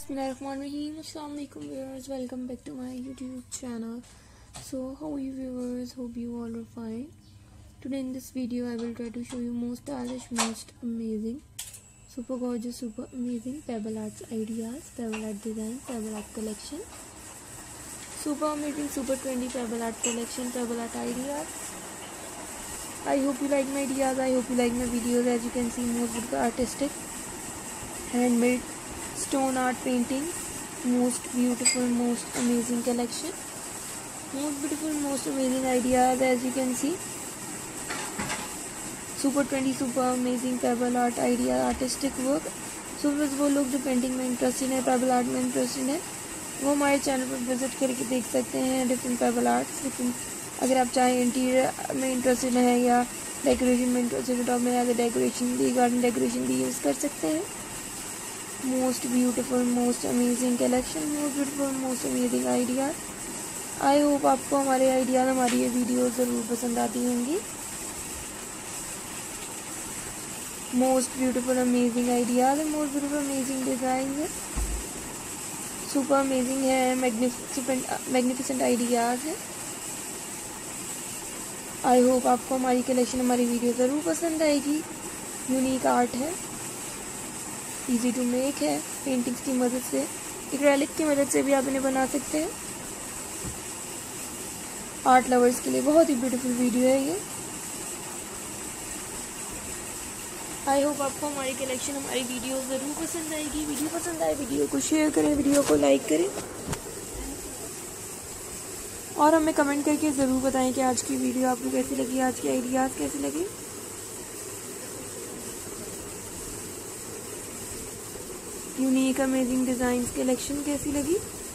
Bismillahirrahmanirrahim. Assalamu alaikum viewers, welcome back to my YouTube channel. So how are you viewers? Hope you all are fine. Today in this video I will try to show you most stylish, most amazing, super gorgeous, super amazing pebble arts ideas, pebble art design, pebble art collection, super amazing, super trendy pebble art collection, pebble art ideas. I hope you like my ideas, I hope you like my videos. As you can see, most beautiful artistic handmade stone art painting, most beautiful, most amazing collection, most beautiful, most amazing ideas. As you can see, super trendy, super amazing pebble art idea, artistic work. So बस वो लोग जो painting में interested है, payable art में interested है, वो हमारे चैनल पर विजिट करके देख सकते हैं डिफरेंट पेबल आर्ट्स। डिफरेंट अगर आप चाहें इंटीरियर में इंटरेस्टेड हैं या डेकोरेशन में इंटरेस्टेड है तो आप मेरे यहाँ डेकोरेशन भी, गार्डन डेकोरेशन भी यूज़ कर सकते हैं। Most beautiful, most amazing collection, most beautiful, most amazing idea. I hope आपको हमारे आइडियाज, हमारी ये वीडियो ज़रूर पसंद आती होंगी। मोस्ट ब्यूटीफुल अमेजिंग आइडियाज है, मोस्ट ब्यूटीफुल अमेजिंग डिज़ाइन है, सुपर अमेजिंग है, मैग्निफिसेंट आइडियाज है। आई होप आपको हमारी कलेक्शन, हमारी वीडियो ज़रूर पसंद आएगी। यूनिक आर्ट है, इजी टू मेक है, पेंटिंग्स की मदद से, एक्रेलिक की मदद से भी आप इन्हें बना सकते हैं। आर्ट लवर्स के लिए बहुत ही ब्यूटीफुल वीडियो है ये। आई होप आपको हमारी कलेक्शन, हमारी वीडियो ज़रूर पसंद आएगी। वीडियो पसंद आए वीडियो को शेयर करें, वीडियो को लाइक करें और हमें कमेंट करके ज़रूर बताएं कि आज की वीडियो आपको कैसी लगी, आज के आइडियाज़ कैसे लगे। यूनिक अमेजिंग डिज़ाइंस कलेक्शन कैसी लगी।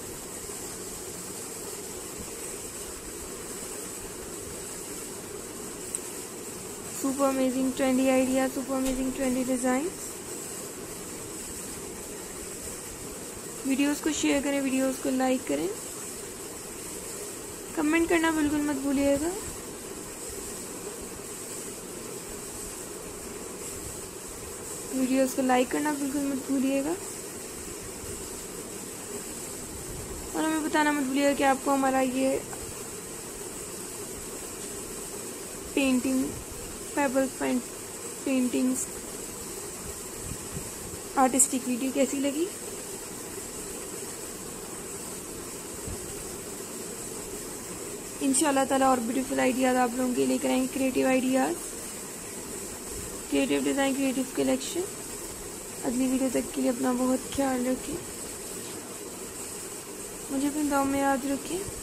Super amazing trendy idea, super amazing trendy designs. Videos को शेयर करें, वीडियोस को लाइक करें, कमेंट करना बिल्कुल मत भूलिएगा। वीडियोस को लाइक करना बिल्कुल मत भूलिएगा और हमें बताना मत भूलिएगा कि आपको हमारा ये painting, pebble paintings, artistic video कैसी लगी। इंशाल्लाह ताला और ब्यूटीफुल आइडियाज आप लोगों के लिए करेंगे, creative ideas, creative design, creative collection. अगली वीडियो तक के लिए अपना बहुत ख्याल रखें, मुझे अपनी दुआ में याद रखें।